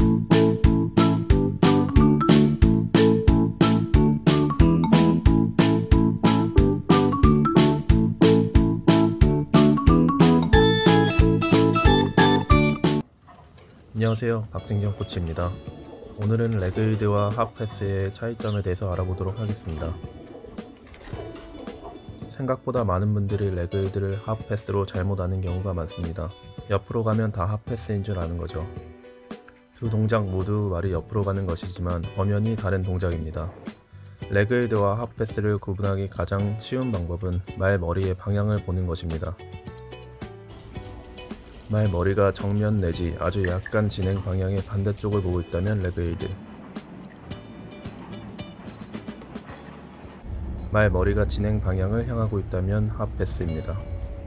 안녕하세요, 박진경 코치입니다. 오늘은 레그에이드와 핫패스의 차이점에 대해서 알아보도록 하겠습니다. 생각보다 많은 분들이 레그에이드를 핫패스로 잘못 아는 경우가 많습니다. 옆으로 가면 다 핫패스인 줄 아는 거죠. 두 동작 모두 말이 옆으로 가는 것이지만 엄연히 다른 동작입니다. 레그에이드와 핫패스를 구분하기 가장 쉬운 방법은 말머리의 방향을 보는 것입니다. 말머리가 정면 내지 아주 약간 진행 방향의 반대쪽을 보고 있다면 레그에이드, 말머리가 진행 방향을 향하고 있다면 핫패스입니다.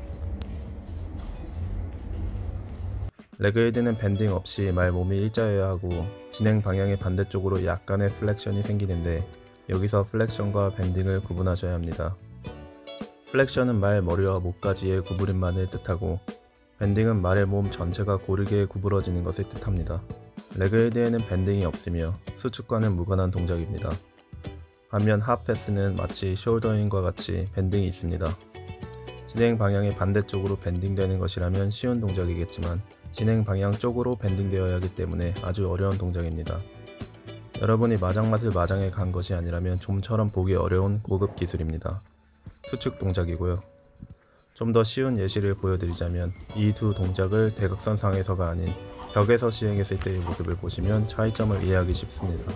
레그에이드는 밴딩 없이 말 몸이 일자여야 하고 진행 방향의 반대쪽으로 약간의 플렉션이 생기는데 여기서 플렉션과 밴딩을 구분하셔야 합니다. 플렉션은 말 머리와 목까지의 구부림만을 뜻하고 밴딩은 말의 몸 전체가 고르게 구부러지는 것을 뜻합니다. 레그에이드에는 밴딩이 없으며 수축과는 무관한 동작입니다. 반면 핫패스는 마치 숄더인과 같이 밴딩이 있습니다. 진행 방향의 반대쪽으로 밴딩되는 것이라면 쉬운 동작이겠지만 진행 방향 쪽으로 밴딩되어야 하기 때문에 아주 어려운 동작입니다. 여러분이 마장맛을 마장해 간 것이 아니라면 좀처럼 보기 어려운 고급 기술입니다. 수축 동작이고요. 좀 더 쉬운 예시를 보여드리자면 이 두 동작을 대각선상에서가 아닌 벽에서 시행했을 때의 모습을 보시면 차이점을 이해하기 쉽습니다.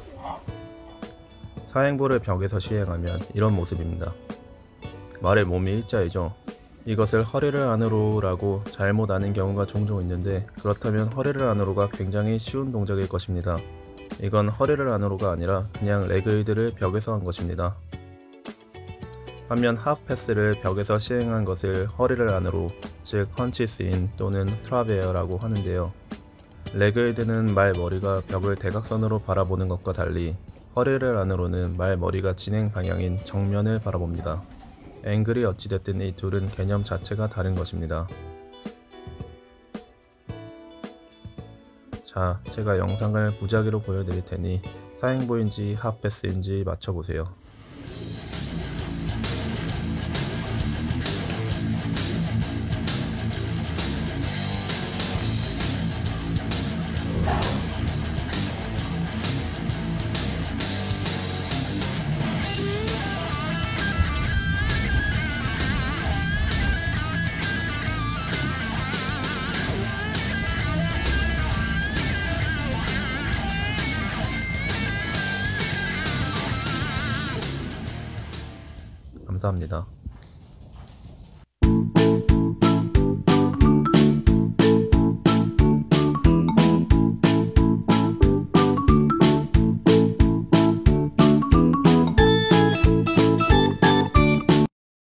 사행보를 벽에서 시행하면 이런 모습입니다. 말의 몸이 일자이죠. 이것을 허리를 안으로 라고 잘못 아는 경우가 종종 있는데 그렇다면 허리를 안으로가 굉장히 쉬운 동작일 것입니다. 이건 허리를 안으로가 아니라 그냥 레그에이드를 벽에서 한 것입니다. 반면 핫패스를 벽에서 시행한 것을 허리를 안으로, 즉 헌치스인 또는 트라베어라고 하는데요. 레그에이드는 말머리가 벽을 대각선으로 바라보는 것과 달리 허리를 안으로는 말머리가 진행 방향인 정면을 바라봅니다. 앵글이 어찌됐든 이 둘은 개념 자체가 다른 것입니다. 자, 제가 영상을 무작위로 보여드릴 테니 사행보인지 핫패스인지 맞춰보세요. 감사합니다.